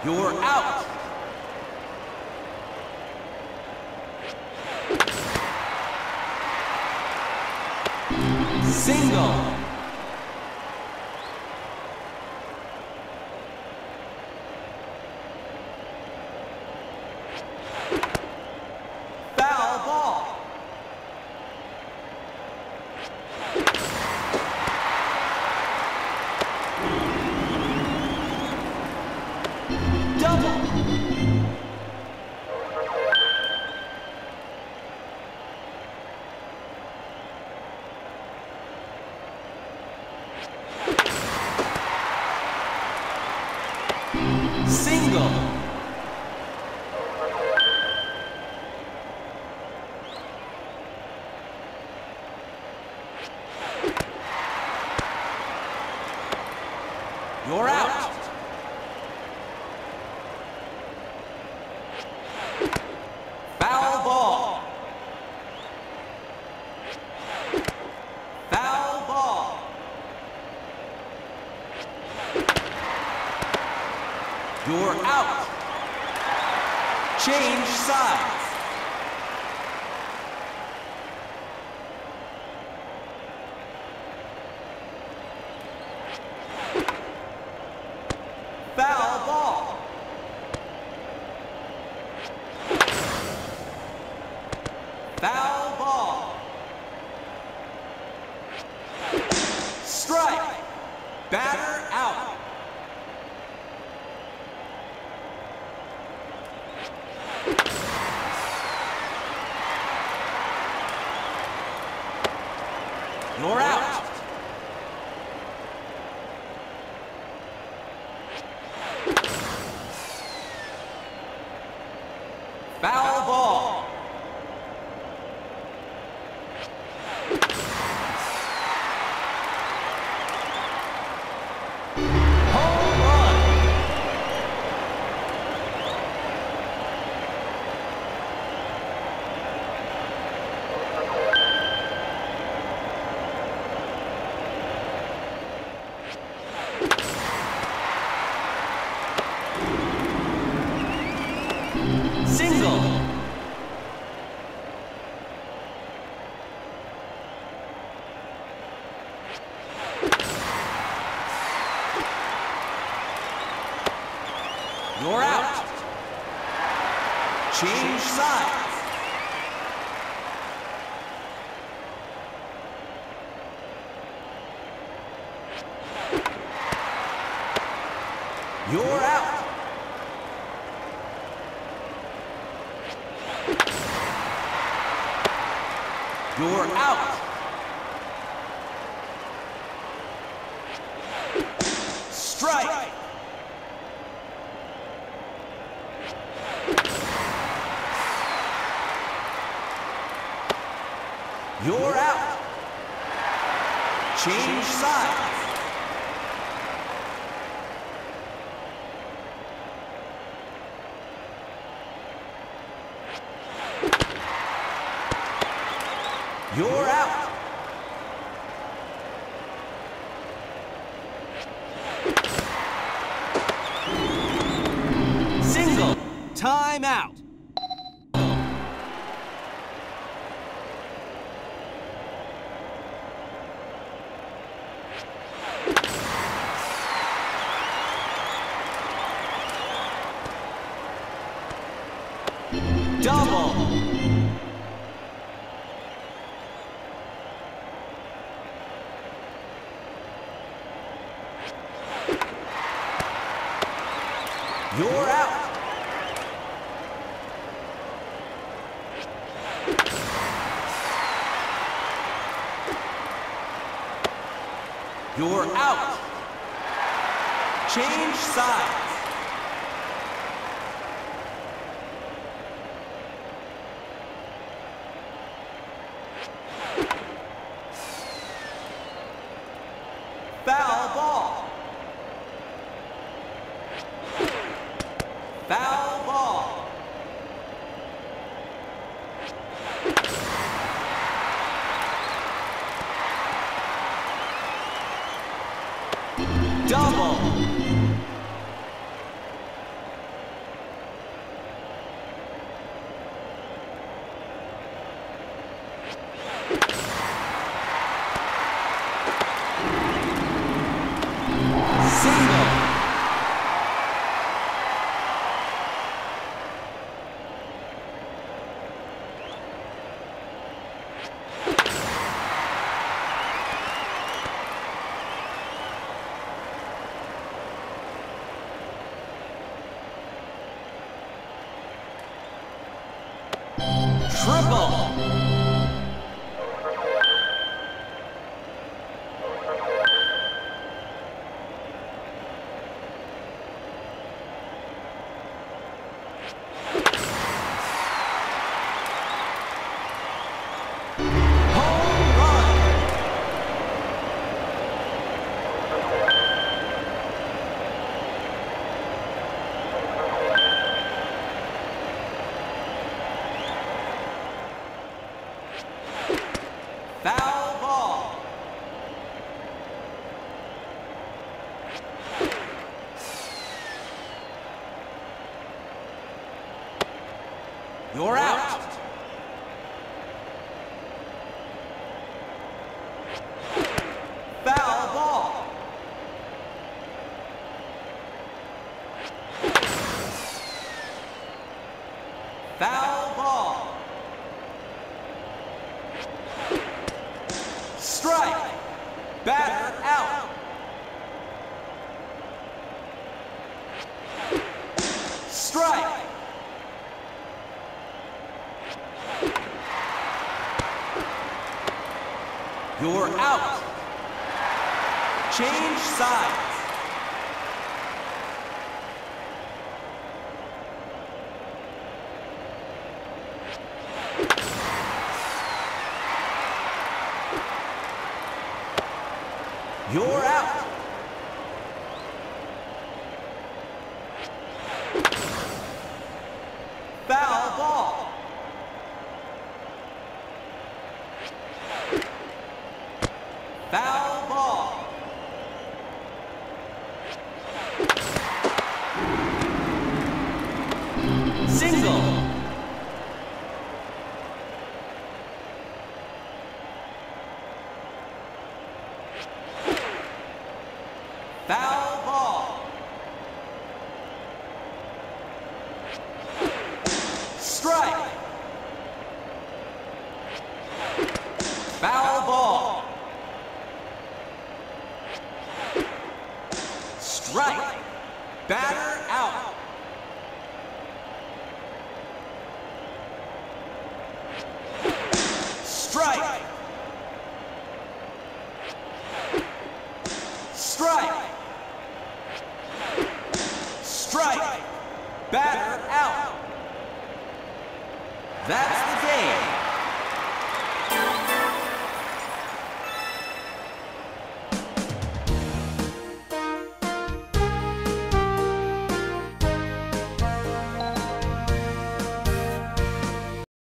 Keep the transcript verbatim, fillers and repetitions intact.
You're out. Single. Foul ball. Double. Single. You're out. Foul ball. Foul ball. You're out. Change sides. Foul ball. Foul ball. Strike. Batter out. You're out. Foul ball. Home run. Single. You're out. Change sides. You're out. You're out. Strike. You're out. Change sides. You're out. Single. Time out. Double. You're out. You're out. Change sides. Foul ball. Foul ball. Double. Single. Triple. Foul ball. You're out. Foul ball. Foul ball. Strike. Batter out. Strike. You're out. Change sides. You're out. Foul ball. Foul ball. Single. Foul ball. Strike. Foul ball. Strike. Batter out. Strike. Strike. Strike. Batter out. That's the game.